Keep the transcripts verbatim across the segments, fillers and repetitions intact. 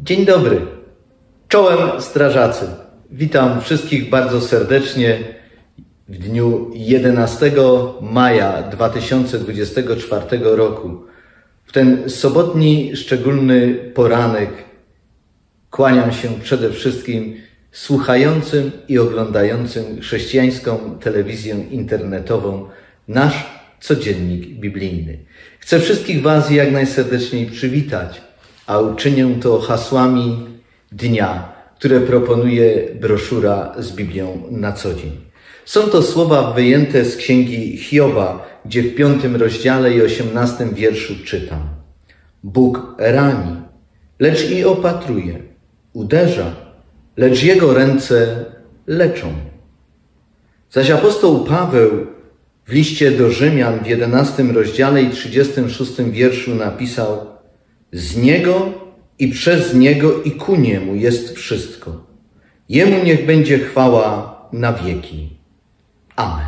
Dzień dobry, czołem strażacy. Witam wszystkich bardzo serdecznie w dniu jedenastego maja dwa tysiące dwudziestego czwartego roku. W ten sobotni, szczególny poranek kłaniam się przede wszystkim słuchającym i oglądającym chrześcijańską telewizję internetową Nasz Codziennik Biblijny. Chcę wszystkich Was jak najserdeczniej przywitać, a uczynię to hasłami dnia, które proponuje broszura z Biblią na co dzień. Są to słowa wyjęte z księgi Hioba, gdzie w piątym rozdziale i osiemnastym wierszu czytam: Bóg rani, lecz i opatruje, uderza, lecz Jego ręce leczą. Zaś apostoł Paweł w liście do Rzymian w jedenastym rozdziale i trzydziestym szóstym wierszu napisał: Z Niego i przez Niego i ku Niemu jest wszystko. Jemu niech będzie chwała na wieki. Amen.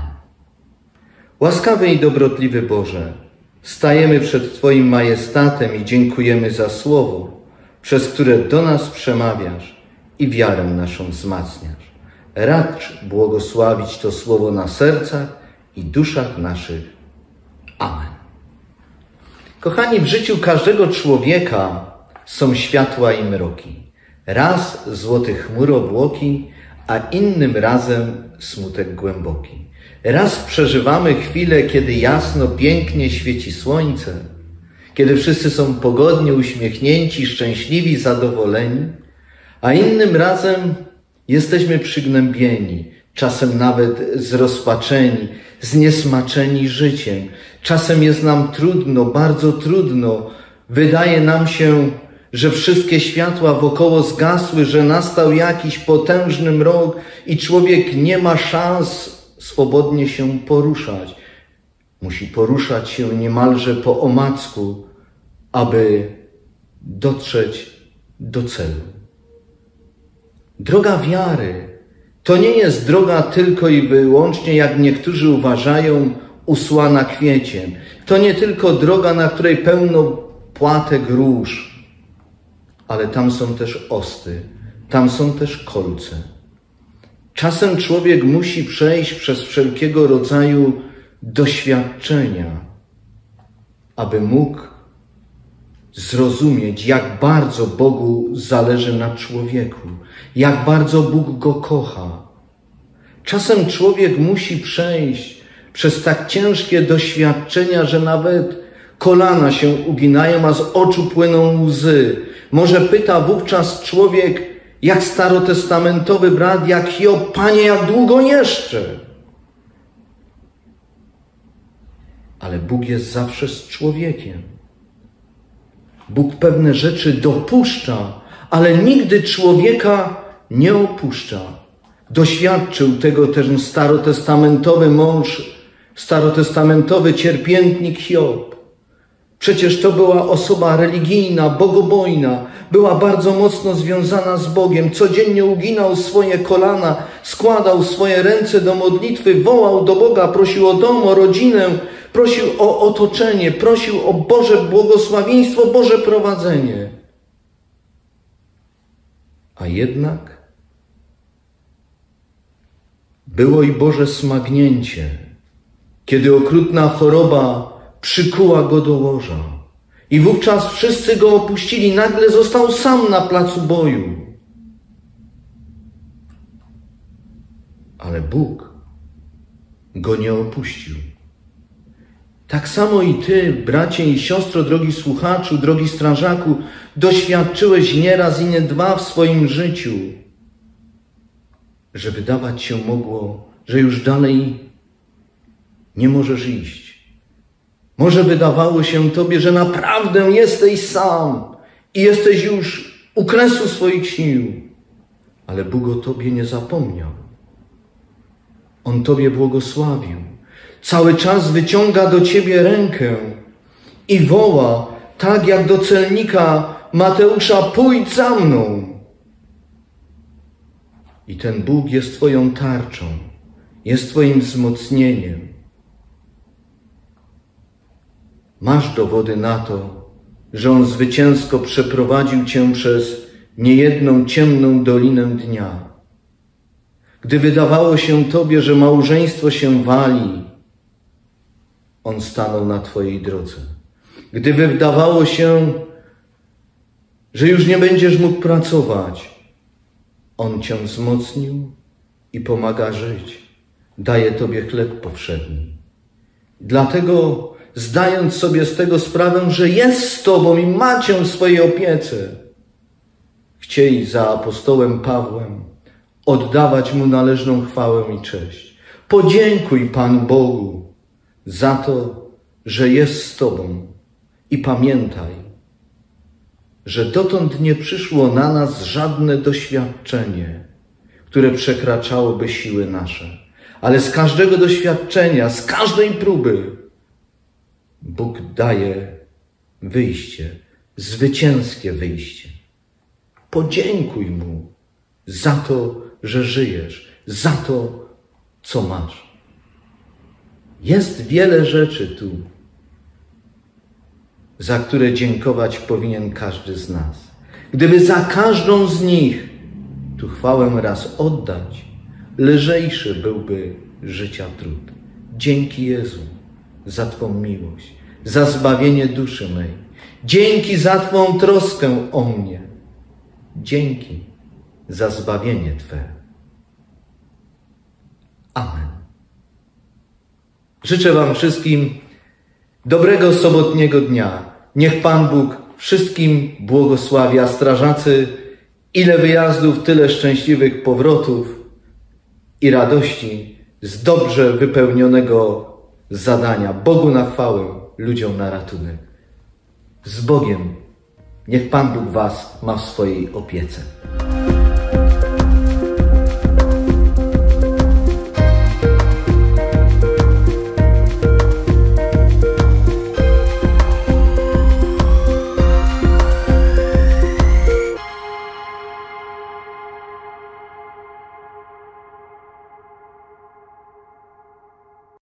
Łaskawy i dobrotliwy Boże, stajemy przed Twoim majestatem i dziękujemy za słowo, przez które do nas przemawiasz i wiarę naszą wzmacniasz. Racz błogosławić to słowo na sercach i duszach naszych. Amen. Kochani, w życiu każdego człowieka są światła i mroki. Raz złoty chmur obłoki, a innym razem smutek głęboki. Raz przeżywamy chwilę, kiedy jasno, pięknie świeci słońce, kiedy wszyscy są pogodnie uśmiechnięci, szczęśliwi, zadowoleni, a innym razem jesteśmy przygnębieni, czasem nawet zrozpaczeni, zniesmaczeni życiem. Czasem jest nam trudno, bardzo trudno. Wydaje nam się, że wszystkie światła wokoło zgasły, że nastał jakiś potężny mrok i człowiek nie ma szans swobodnie się poruszać. Musi poruszać się niemalże po omacku, aby dotrzeć do celu. Droga wiary to nie jest droga tylko i wyłącznie, jak niektórzy uważają, usłana kwieciem. To nie tylko droga, na której pełno płatek róż, ale tam są też osty, tam są też kolce. Czasem człowiek musi przejść przez wszelkiego rodzaju doświadczenia, aby mógł zrozumieć, jak bardzo Bogu zależy na człowieku, jak bardzo Bóg go kocha. Czasem człowiek musi przejść przez tak ciężkie doświadczenia, że nawet kolana się uginają, a z oczu płyną łzy. Może pyta wówczas człowiek, jak starotestamentowy brat, jak Hiob: Panie, jak długo jeszcze? Ale Bóg jest zawsze z człowiekiem. Bóg pewne rzeczy dopuszcza, ale nigdy człowieka nie opuszcza. Doświadczył tego ten starotestamentowy mąż, starotestamentowy cierpiętnik Hiob. Przecież to była osoba religijna, bogobojna, była bardzo mocno związana z Bogiem. Codziennie uginał swoje kolana, składał swoje ręce do modlitwy, wołał do Boga, prosił o dom, o rodzinę, prosił o otoczenie, prosił o Boże błogosławieństwo, Boże prowadzenie. A jednak było i Boże smagnięcie, kiedy okrutna choroba przykuła go do łoża. I wówczas wszyscy go opuścili. Nagle został sam na placu boju. Ale Bóg go nie opuścił. Tak samo i ty, bracie i siostro, drogi słuchaczu, drogi strażaku, doświadczyłeś nieraz i nie dwa w swoim życiu, że wydawać się mogło, że już dalej nie możesz iść. Może wydawało się tobie, że naprawdę jesteś sam i jesteś już u kresu swoich sił. Ale Bóg o tobie nie zapomniał. On tobie błogosławił. Cały czas wyciąga do ciebie rękę i woła, tak jak do celnika Mateusza: pójdź za mną. I ten Bóg jest twoją tarczą, jest twoim wzmocnieniem. Masz dowody na to, że On zwycięsko przeprowadził cię przez niejedną ciemną dolinę dnia. Gdy wydawało się Tobie, że małżeństwo się wali, On stanął na Twojej drodze. Gdy wydawało się, że już nie będziesz mógł pracować, On Cię wzmocnił i pomaga żyć. Daje Tobie chleb powszedni. Dlatego, zdając sobie z tego sprawę, że jest z Tobą i ma Cię w swojej opiece, chcieli za apostołem Pawłem oddawać Mu należną chwałę i cześć. Podziękuj Panu Bogu za to, że jest z Tobą i pamiętaj, że dotąd nie przyszło na nas żadne doświadczenie, które przekraczałoby siły nasze. Ale z każdego doświadczenia, z każdej próby Bóg daje wyjście, zwycięskie wyjście. Podziękuj Mu za to, że żyjesz, za to, co masz. Jest wiele rzeczy tu, za które dziękować powinien każdy z nas. Gdyby za każdą z nich tu chwałę raz oddać, lżejszy byłby życia trud. Dzięki Jezu za Twą miłość, za zbawienie duszy mej. Dzięki za Twą troskę o mnie. Dzięki za zbawienie Twe. Amen. Życzę Wam wszystkim dobrego sobotniego dnia. Niech Pan Bóg wszystkim błogosławi, a strażacy, ile wyjazdów, tyle szczęśliwych powrotów i radości z dobrze wypełnionego zadania. Bogu na chwałę, ludziom na ratunek. Z Bogiem. Niech Pan Bóg Was ma w swojej opiece.